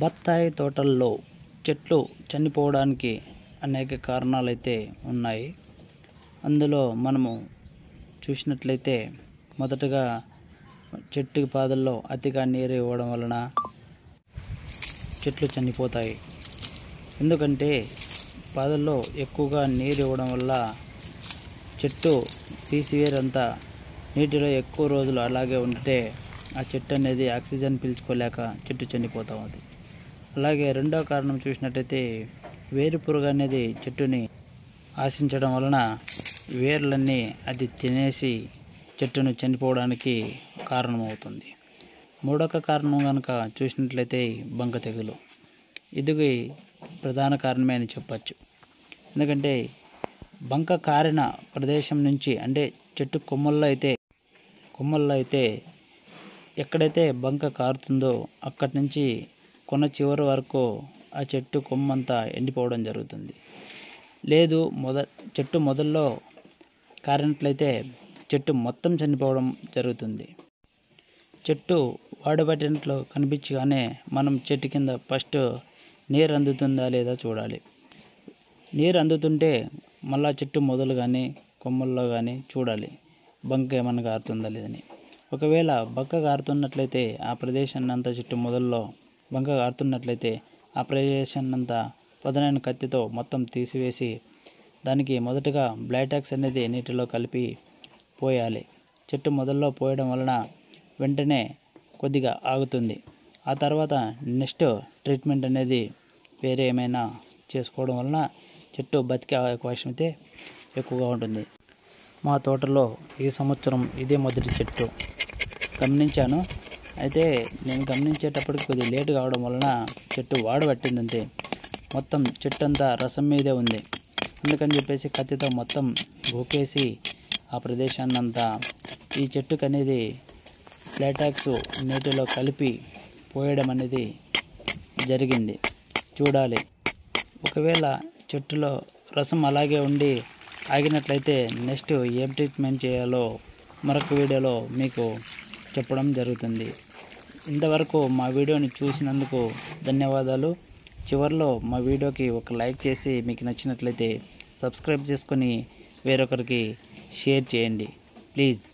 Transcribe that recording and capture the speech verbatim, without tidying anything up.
బత్తాయి తోటల్లో చెట్లు చనిపోవడానికి అనేక కారణాలైతే ఉన్నాయి. అందులో మనము చూసినట్లయితే మొదటగా చెట్టు పాదల్లో అతిగా నీరు ఇవ్వడం వలన చెట్లు చనిపోతాయి. ఎందుకంటే పాదల్లో ఎక్కువగా నీరు ఇవ్వడం వల్ల చెట్టు తీసివేరంతా నీటిలో ఎక్కువ రోజులు అలాగే ఉంటే ఆ చెట్టు అనేది ఆక్సిజన్ పీల్చుకోలేక చెట్టు చనిపోతూ ఉంది. అలాగే రెండో కారణం చూసినట్టయితే వేరు పురుగు అనేది చెట్టుని ఆశించడం వలన వేర్లన్నీ అది తినేసి చెట్టును చనిపోవడానికి కారణమవుతుంది. మూడొక కారణం కనుక చూసినట్లయితే బంక తెగులు. ఇది ప్రధాన కారణమే అని చెప్పచ్చు. ఎందుకంటే బంక కారిన ప్రదేశం నుంచి అంటే చెట్టు కొమ్మల్లో అయితే కొమ్మల్లో అయితే ఎక్కడైతే బంక కారుతుందో అక్కడి నుంచి కొన చివరి వరకు ఆ చెట్టు కొమ్మంతా ఎండిపోవడం జరుగుతుంది. లేదు మొద చెట్టు మొదల్లో కారినట్లయితే చెట్టు మొత్తం చనిపోవడం జరుగుతుంది. చెట్టు వాడబట్టినట్లు కనిపించగానే మనం చెట్టు కింద ఫస్ట్ నీరు అందుతుందా లేదా చూడాలి. నీరు అందుతుంటే మళ్ళా చెట్టు మొదలు కానీ కొమ్మల్లో కానీ చూడాలి బంక ఏమన్నా కారుతుందా లేదని. ఒకవేళ బంక కారుతున్నట్లయితే ఆ ప్రదేశాన్ని అంతా చెట్టు మొదల్లో బంక కారుతున్నట్లయితే ఆ ప్రదేశాన్ని అంతా పదునైన కత్తితో మొత్తం తీసివేసి దానికి మొదటగా బ్లైటాక్స్ అనేది నీటిలో కలిపి పోయాలి. చెట్టు మొదల్లో పోయడం వలన వెంటనే కొద్దిగా ఆగుతుంది. ఆ తర్వాత నెక్స్ట్ ట్రీట్మెంట్ అనేది వేరే ఏమైనా చేసుకోవడం వలన చెట్టు బతికే అవకాశం అయితే ఎక్కువగా ఉంటుంది. మా తోటలో ఈ సంవత్సరం ఇదే మొదటి చెట్టు గమనించాను. అయితే నేను గమనించేటప్పటికి కొద్దిగా లేటు కావడం వలన చెట్టు వాడబట్టిందంతే. మొత్తం చెట్టు అంతా రసం మీదే ఉంది. అందుకని చెప్పేసి కత్తితో మొత్తం గోకేసి ఆ ప్రదేశాన్ని అంతా ఈ చెట్టుకు అనేది ప్లాటాక్స్ నీటిలో కలిపి పోయడం అనేది జరిగింది. చూడాలి ఒకవేళ చెట్టులో రసం అలాగే ఉండి ఆగినట్లయితే నెక్స్ట్ ఏం ట్రీట్మెంట్ చేయాలో మరొక వీడియోలో మీకు చెప్పడం జరుగుతుంది. ఇంతవరకు మా వీడియోని చూసినందుకు ధన్యవాదాలు. చివరిలో మా వీడియోకి ఒక లైక్ చేసి మీకు నచ్చినట్లయితే సబ్స్క్రైబ్ చేసుకొని వేరొకరికి షేర్ చేయండి ప్లీజ్.